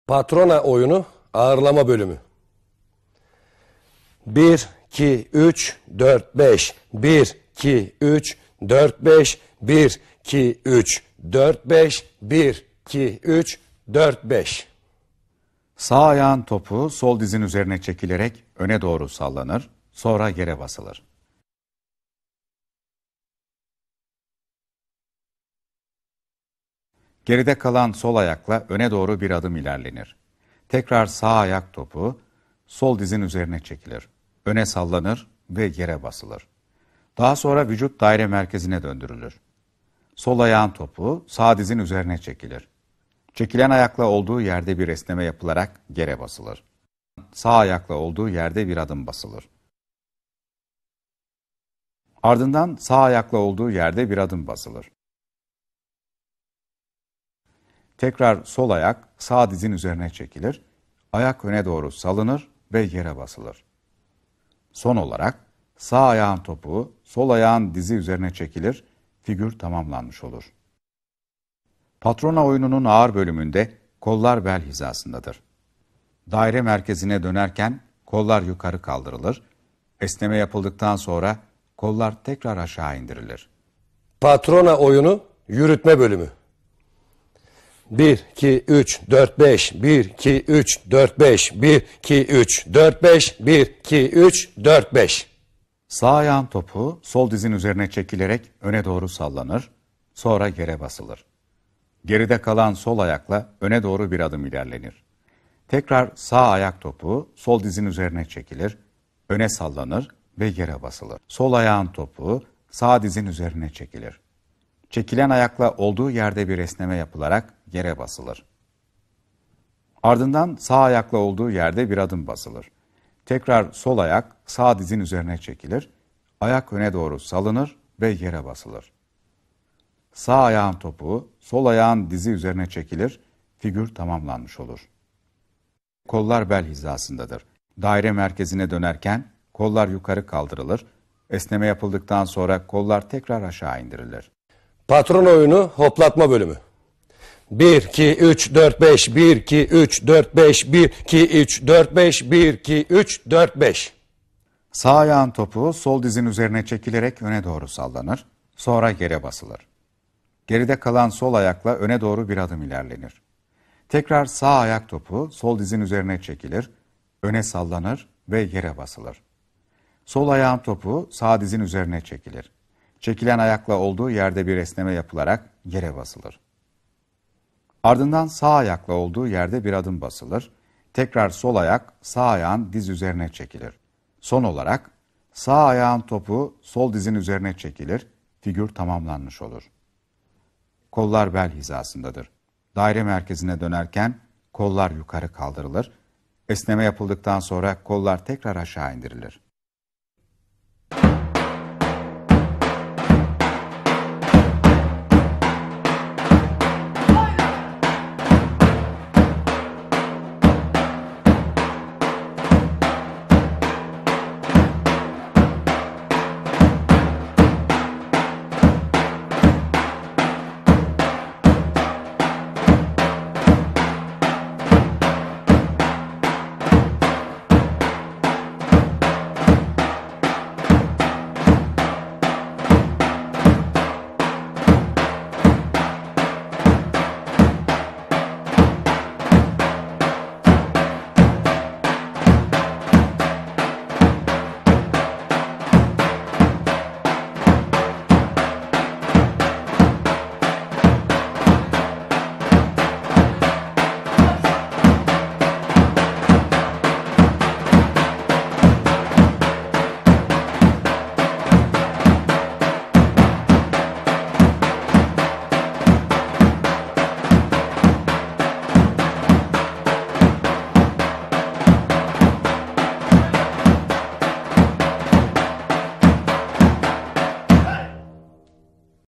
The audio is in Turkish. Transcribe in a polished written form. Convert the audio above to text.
Patrona oyunu ağırlama bölümü. 1, 2, 3, 4, 5. 1, 2, 3, 4, 5. 1, 2, 3, 4, 5. 1, 2, 3, 4, 5. Sağ ayağın topu sol dizin üzerine çekilerek öne doğru sallanır, sonra yere basılır. Geride kalan sol ayakla öne doğru bir adım ilerlenir. Tekrar sağ ayak topu sol dizin üzerine çekilir, öne sallanır ve yere basılır. Daha sonra vücut daire merkezine döndürülür. Sol ayağın topu sağ dizin üzerine çekilir. Çekilen ayakla olduğu yerde bir esneme yapılarak yere basılır. Sağ ayakla olduğu yerde bir adım basılır. Ardından sağ ayakla olduğu yerde bir adım basılır. Tekrar sol ayak sağ dizin üzerine çekilir, ayak öne doğru salınır ve yere basılır. Son olarak sağ ayağın topuğu sol ayağın dizi üzerine çekilir, figür tamamlanmış olur. Patrona oyununun ağır bölümünde kollar bel hizasındadır. Daire merkezine dönerken kollar yukarı kaldırılır, esneme yapıldıktan sonra kollar tekrar aşağı indirilir. Patrona oyunu yürütme bölümü. 1, 2, 3, 4, 5. 1, 2, 3, 4, 5. 1, 2, 3, 4, 5. 1, 2, 3, 4, 5. Sağ ayağın topu sol dizin üzerine çekilerek öne doğru sallanır, sonra yere basılır. Geride kalan sol ayakla öne doğru bir adım ilerlenir. Tekrar sağ ayak topu sol dizin üzerine çekilir, öne sallanır ve yere basılır. Sol ayağın topu sağ dizin üzerine çekilir. Çekilen ayakla olduğu yerde bir esneme yapılarak yere basılır. Ardından sağ ayakla olduğu yerde bir adım basılır. Tekrar sol ayak sağ dizin üzerine çekilir, ayak öne doğru salınır ve yere basılır. Sağ ayağın topuğu sol ayağın dizi üzerine çekilir, figür tamamlanmış olur. Kollar bel hizasındadır. Daire merkezine dönerken kollar yukarı kaldırılır, esneme yapıldıktan sonra kollar tekrar aşağı indirilir. Patron oyunu hoplatma bölümü. 1, 2, 3, 4, 5. 1, 2, 3, 4, 5. 1, 2, 3, 4, 5. 1, 2, 3, 4, 5. Sağ ayağın topuğu sol dizin üzerine çekilerek öne doğru sallanır, sonra yere basılır. Geride kalan sol ayakla öne doğru bir adım ilerlenir. Tekrar sağ ayak topu sol dizin üzerine çekilir, öne sallanır ve yere basılır. Sol ayağın topu sağ dizin üzerine çekilir. Çekilen ayakla olduğu yerde bir esneme yapılarak yere basılır. Ardından sağ ayakla olduğu yerde bir adım basılır. Tekrar sol ayak sağ ayağın diz üzerine çekilir. Son olarak sağ ayağın topu sol dizin üzerine çekilir, figür tamamlanmış olur. Kollar bel hizasındadır. Daire merkezine dönerken kollar yukarı kaldırılır. Esneme yapıldıktan sonra kollar tekrar aşağı indirilir.